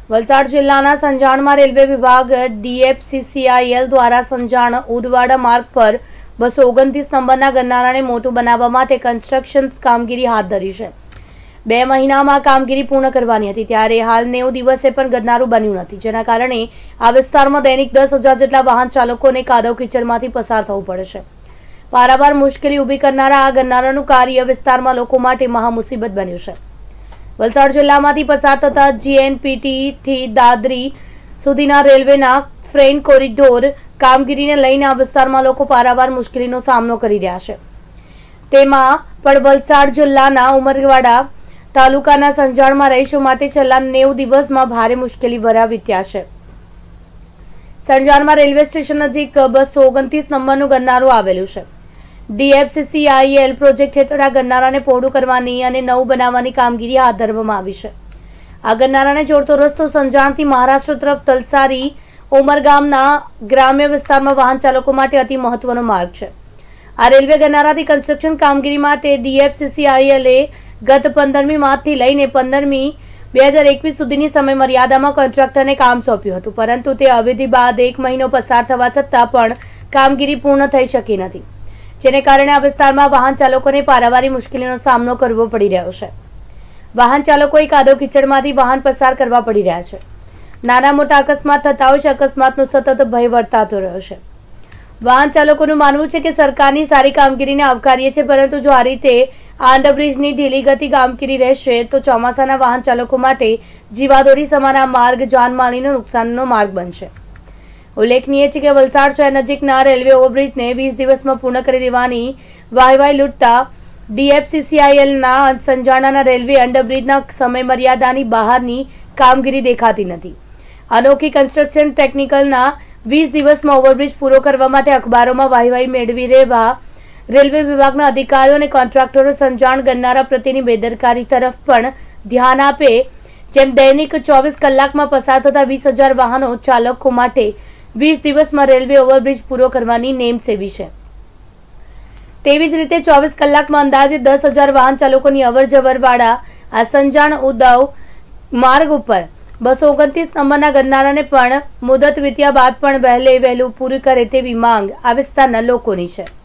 વલસાડ જિલ્લાના સંજાણમાં રેલવે વિભાગ DFCCIL દ્વારા સંજાણ ઉદવાડા માર્ગ પર 229 નંબરના ગરનાળાને મોટું બનાવવા માટે કન્સ્ટ્રક્શન કામગીરી હાથ ધરી છે। 2 મહિનામાં કામગીરી પૂર્ણ કરવાની હતી, ત્યારે હાલ 90 દિવસે પણ ગરનાળું બન્યું નથી, જેના કારણે આ વિસ્તારમાં દૈનિક 10,000 જેટલા વાહન ચાલકોને કાદવ કીચડમાંથી પસાર થવું પડે છે। પારાવાર મુશ્કેલી ઊભી કરનારા આ ગરનાળાનું કાર્ય વિસ્તારમાં લોકો માટે મહા મુસીબત બન્યું છે। વલસાડ જિલ્લામાંથી પસાર થતા GNPT થી દાદરી સુધીના રેલવેના ફ્રેટ કોરિડોર કામગીરીને લઈને આ વિસ્તારમાં લોકો પારાવાર મુશ્કેલીનો સામનો કરી રહ્યા છે। તેમાં પણ વલસાડ જિલ્લાના ઉમરવાડા તાલુકાના સંજાણમાં રહીશો માટે છેલ્લા 90 દિવસમાં ભારે મુશ્કેલી ભર્યા વીત્યા છે। સંજાણમાં રેલવે સ્ટેશન નજીક 229 નંબરનું ગરનાળું આવેલું છે। DFCCIL પ્રોજેક્ટ હેઠળ આ ગરનાળાને પહોળું કરવાની અને નવું બનાવવાની કામગીરી હાથ ધરવામાં આવી છે। આ ગરનાળાને જોડતો રસ્તો સંજાણથી મહારાષ્ટ્ર તરફ તલસારી ઉમરગામના ગ્રામ્ય વિસ્તારમાં વાહન ચાલકો માટે અતિ મહત્વનો માર્ગ છે। આ રેલવે ગરનાળાથી કન્સ્ટ્રક્શન કામગીરી માટે DFCCIL ગત 15મી માર્ચથી લઈને 15મી 2021 સુધીની સમય મર્યાદામાં કોન્ટ્રાક્ટરને કામ સોંપ્યું હતું, પરંતુ તે અવધિ બાદ 1 મહિનો પસાર થવા છતાં પણ કામગીરી પૂર્ણ થઈ શકી નથી, જેને કારણે આ વિસ્તારમાં વાહન ચાલકોને પારાવારી મુશ્કેલીનો સામનો કરવો પડી રહ્યો છે। વાહન ચાલકોએ કાદવ કીચડમાંથી વાહન પસાર કરવા પડી રહ્યા છે। નાના મોટા અકસ્માત થતા હોય છે, અકસ્માતનો સતત ભય વર્તાતો રહ્યો છે। વાહન ચાલકોનું માનવું છે કે સરકારની સારી કામગીરીને આવકારીએ છે, પરંતુ જો આ રીતે અંડરબ્રિજની ઢીલી ગતિ કામગીરી રહેશે તો ચોમાસાના વાહન ચાલકો માટે જીવાદોરી સમાન આ માર્ગ જાનમાલનો નુકસાનનો માર્ગ બનશે। ઉલ્લેખનીય છે કે વલસાડ શહેર નજીકના રેલવે ઓવરબ્રિજને 20 દિવસમાં પૂર્ણ કરી દેવાની વાહવાહી લૂંટતા DFCCILના સંજાણના રેલવે અંડરબ્રિજના સમય મર્યાદાની બહારની કામગીરી દેખાતી નથી। અનોખી કન્સ્ટ્રક્શન ટેકનિકલના 20 દિવસમાં ઓવરબ્રિજ પૂરો કરવા માટે અખબારોમાં વાહવાહી મેળવી રહેવા રેલવે વિભાગના અધિકારીઓ અને કોન્ટ્રાક્ટરો સંજાણ ગરનાળા પ્રત્યેની બેદરકારી તરફ પણ ધ્યાન આપે, જેમ દૈનિક 24 કલાકમાં પસાર થતા 20,000 વાહનો ચાલકો માટે 20 દિવસમાં રેલવે ઓવરબ્રિજ પૂરો કરવાની નેમ સેવી છે। તેવી જ રીતે 24 કલાકમાં અંદાજે 10,000 વાહન ચાલકોની અવરજવર વાળા આ સંજાણ ઉદવ માર્ગ ઉપર 229 નંબરના ગરનાળાને પણ મુદત વીત્યા બાદ પણ વહેલું પૂરું કરે તેવી માંગ આ વિસ્તારના લોકોની છે।